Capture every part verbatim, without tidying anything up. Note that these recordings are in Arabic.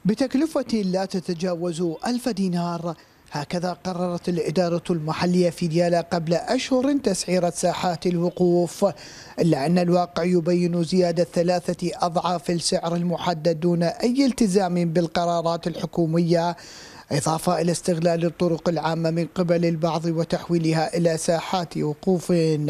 بتكلفة لا تتجاوز ألف دينار. هكذا قررت الإدارة المحلية في ديالى قبل أشهر تسعيرة ساحات الوقوف، إلا أن الواقع يبين زيادة ثلاثة أضعاف السعر المحدد دون أي التزام بالقرارات الحكومية، إضافة إلى استغلال الطرق العامة من قبل البعض وتحويلها إلى ساحات وقوف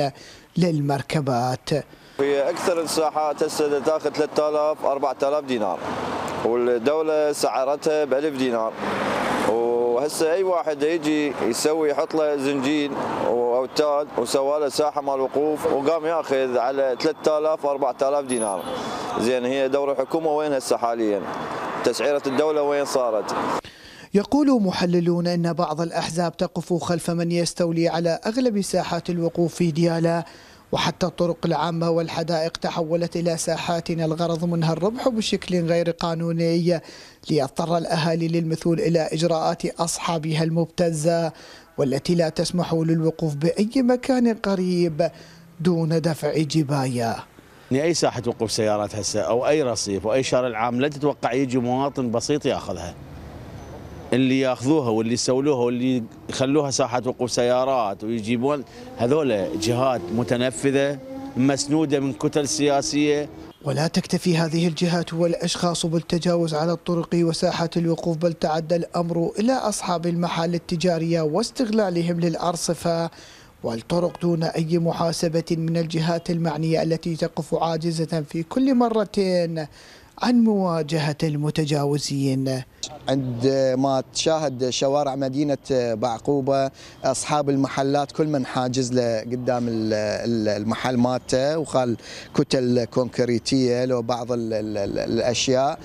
للمركبات. في أكثر الساحات هسه تاخذ ثلاثة آلاف أربعة آلاف دينار، والدولة سعرتها ب ألف دينار، وهسه أي واحد يجي يسوي يحط له زنجين وأوتاد وسوى له ساحة مال وقوف وقام ياخذ على ثلاثة آلاف أربعة آلاف دينار. زين هي دور الحكومة وين هسه حاليا؟ تسعيرة الدولة وين صارت؟ يقول محللون أن بعض الأحزاب تقف خلف من يستولي على أغلب ساحات الوقوف في ديالى، وحتى الطرق العامة والحدائق تحولت إلى ساحات الغرض منها الربح بشكل غير قانوني، ليضطر الأهالي للمثول إلى إجراءات أصحابها المبتزة والتي لا تسمح للوقوف بأي مكان قريب دون دفع جباية. أي ساحة وقوف سيارات هسه أو أي رصيف أو أي شارع عام لا تتوقع يجي مواطن بسيط ياخذها. اللي ياخذوها واللي يسولوها واللي يخلوها ساحة وقوف سيارات ويجيبون هذول جهات متنفذة مسنودة من كتل سياسية. ولا تكتفي هذه الجهات والأشخاص بالتجاوز على الطرق وساحات الوقوف، بل تعدى الأمر إلى أصحاب المحال التجارية واستغلالهم للأرصفة والطرق دون أي محاسبة من الجهات المعنية التي تقف عاجزة في كل مرة عن مواجهة المتجاوزين. عندما تشاهد شوارع مدينة بعقوبة أصحاب المحلات كل من حاجز له قدام المحل مالته وخال كتل كونكريتية لو بعض الأشياء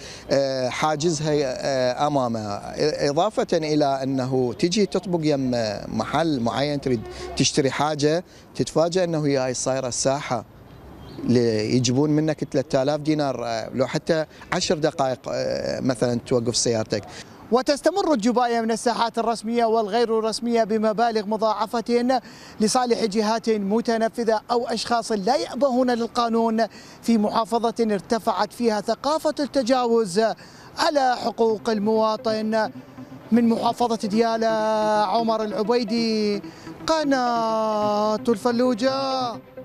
حاجزها أمامه، إضافة إلى أنه تجي تطبق يم محل معين تريد تشتري حاجة تتفاجأ أنه هي صايرة الساحة يجيبون منك ثلاثة آلاف دينار لو حتى عشر دقائق مثلا توقف سيارتك. وتستمر الجباية من الساحات الرسمية والغير الرسمية بمبالغ مضاعفة لصالح جهات متنفذة أو أشخاص لا يأبهون للقانون في محافظة ارتفعت فيها ثقافة التجاوز على حقوق المواطن. من محافظة ديالى عمر العبيدي، قناة الفلوجة.